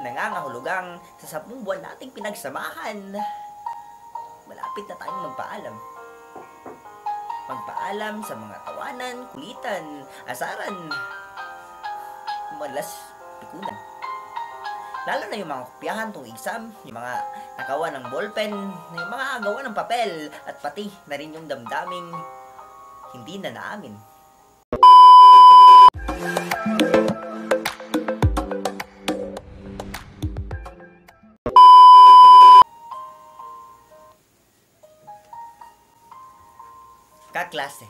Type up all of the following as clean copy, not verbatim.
Nangangahulugang sa 10 buwan nating pinagsamahan, malapit na tayong magpaalam. Magpaalam sa mga tawanan, kulitan, asaran, madalas pikunan. Lalo na yung mga kopyahan tuwing exam, yung mga nakawa ng ballpen, yung mga agawa ng papel, at pati na rin yung damdaming hindi na naamin. Kaklase.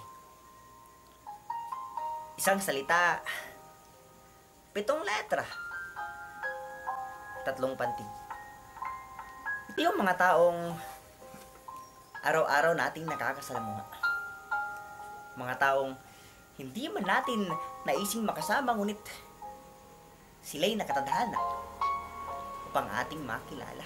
Isang salita, 7 letra, 3 pantig. Ito yung mga taong araw-araw nating nakakasalamuha. Mga taong hindi man natin naising makasama, ngunit sila'y nakatadhana upang ating makilala.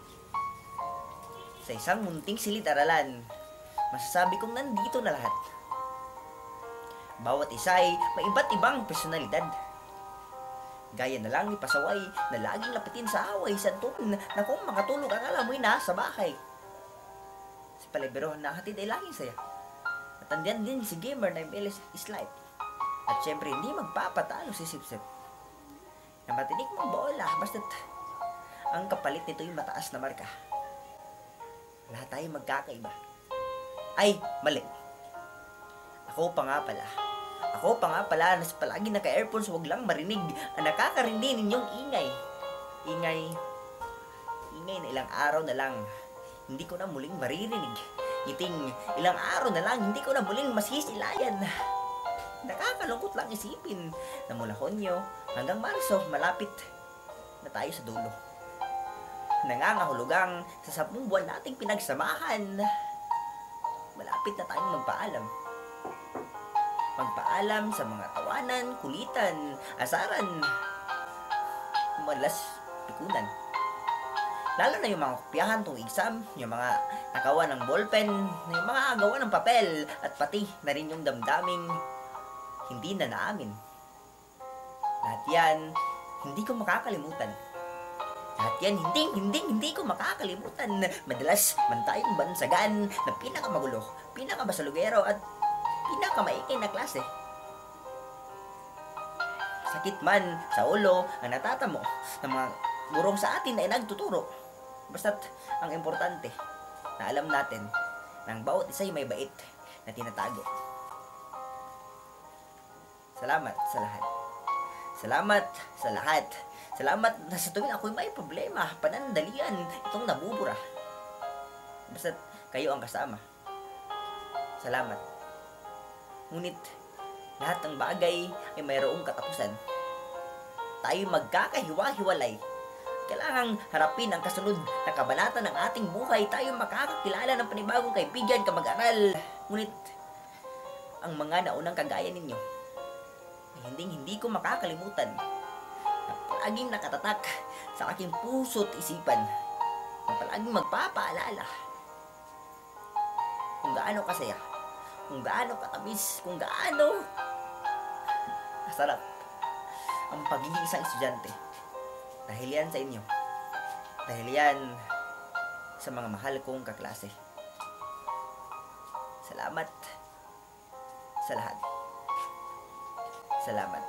Sa isang munting silid-aralan, masasabi kong nandito na lahat. Bawat isa ay may iba't ibang personalidad. Gaya na lang ni pasaway na laging lapitin sa away sa tun na kung makatulog akala mo'y nasa bahay. Si Palibero na hatid ay laging saya. At andiyan din si Gamer na MLS is life. At syempre hindi magpapatalo si Sipsip. Na matinik mong bola basta't ang kapalit nito yung mataas na marka. Lahat tayo magkakaiba. Ay, mali. Ako pa nga pala na palagi naka-earphones, wag lang marinig ang nakakarindi ninyong ingay. Ingay na ilang araw na lang hindi ko na muling maririnig. Iting ilang araw na lang hindi ko na muling masisilayan. Nakakalungkot lang isipin na mula Hunyo hanggang Marso, malapit na tayo sa dulo. Nangangahulugang sa 10 buwan nating pinagsamahan, malapit na tayong magpaalam. Magpaalam sa mga tawanan, kulitan, asaran, madalas pikunan. Lalo na yung mga kopyahan tuwing exam, yung mga nakawa ng ballpen, yung mga agawa ng papel, at pati na rin yung damdaming hindi na naamin. Lahat yan, hindi ko makakalimutan. Lahat yan, hindi ko makakalimutan. Madalas man tayong bansagan na pinakamagulo, pinakabasalugero, at pinakamaikay na klase. Sakit man sa ulo ang natatamo ng mga gurong sa atin ay nagtuturo. Basta't ang importante na alam natin na ang bawat isa'y may bait na tinatago. Salamat sa lahat. Salamat sa lahat. Salamat na sa tuwing ako'y may problema, panandalian itong nabubura. Basta't kayo ang kasama. Salamat. Ngunit lahat ng bagay ay mayroong katapusan. Tayo magkakahiwa-hiwalay. Kailangang harapin ang kasunod na kabanata ng ating buhay. Tayo makakakilala ng panibagong kaibigan, kamag-aral. Ngunit ang mga naunang kagaya ninyo ay hindi ko makakalimutan. Na palaging nakatatak sa aking puso't isipan. Na palaging magpapaalala kung gaano kasaya, kung gaano katamis, kung gaano masarap ang pagiging isang estudyante. Dahil yan sa inyo. Dahil yan sa mga mahal kong kaklase. Salamat sa lahat. Salamat.